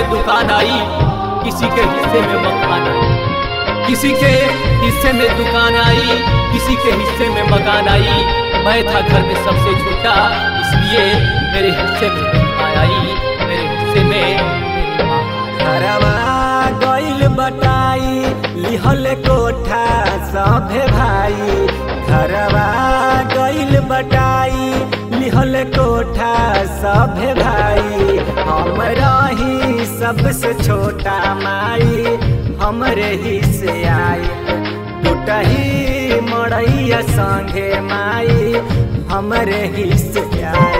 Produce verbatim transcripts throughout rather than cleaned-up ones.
दुकान आई, किसी के हिस्से में मकान आई। किसी के हिस्से में दुकान आई, किसी के हिस्से में मकान आई। मैं था घर में सबसे छोटा, इसलिए मेरे हिस्से में मेरी माँ आई, मेरे हिस्से में मेरी माँ। घरवा गइल बटाई, लिहल कोठा सभे भाई। घरवा गइल बटाई, लिहल कोठा सभे भाई। हम रही सबसे छोटा माई, हमरे ही से आई। टूटही मड़ैया संगे माई, हमरे ही से आई।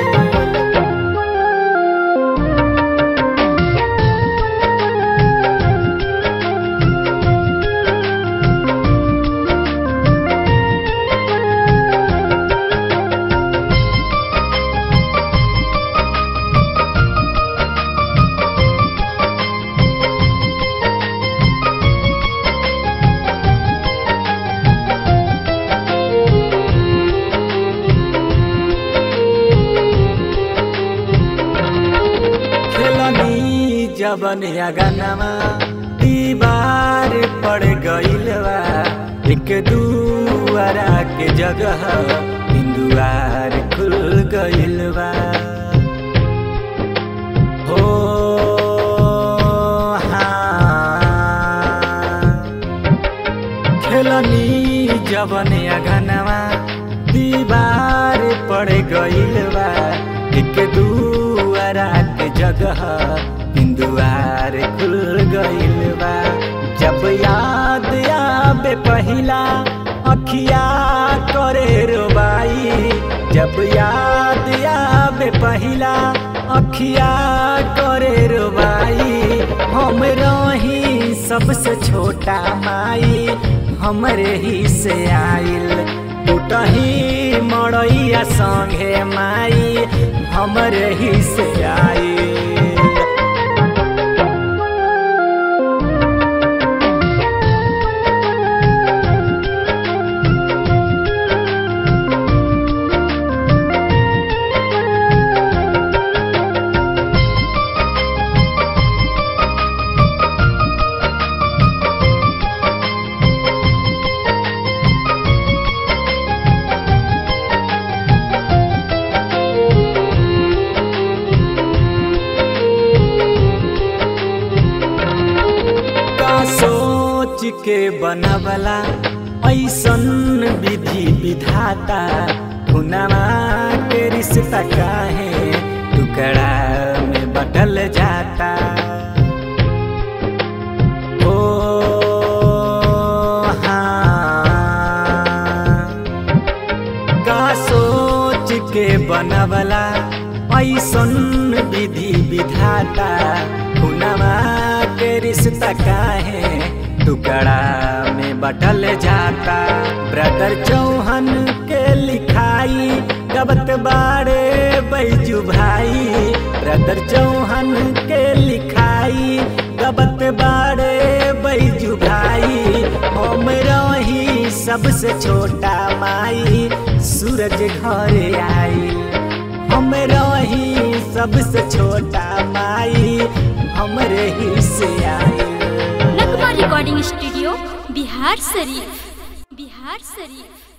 जबन अगनमा दीवार पड़ गइल बा, एक दुआरा के जगह तीन दुआर खुल गइल बा। हो हाँ खेलनी जबन अगनमा दीवार पड़ गइल बा, एक दुआरा के जगह दुआर खुल गइल बा। जब याद आवे पहिला अखिया करे रोबाई। जब याद आवे पहिला अखिया करे रोबाई। हम रही सबसे छोटा माई, हमरे ही से आइल। टूटही मड़ैया संगे माई, हमरे ही से आइल। सोच के बनवला ऐसन विधि विधाता, खुनामा के रिश्ता काहे टुकड़ा में बदल जाता। ओ हाँ का सोच के बनवला ऐसन विधि विधाता, खुनामा के रिश्ता काहे टुकड़ा में बटल जाता। ब्रदर चौहान के लिखाई गबत बाड़े बैजू भाई। ब्रदर चौहान के लिखाई गबत बाड़े बैजू भाई। हम रही सबसे छोटा माई, सूरज घरे आई। हम रही सबसे छोटा माई, हमरे ही से आई। नगमा रिकॉर्डिंग स्टूडियो बिहार शरीफ, बिहार शरीफ।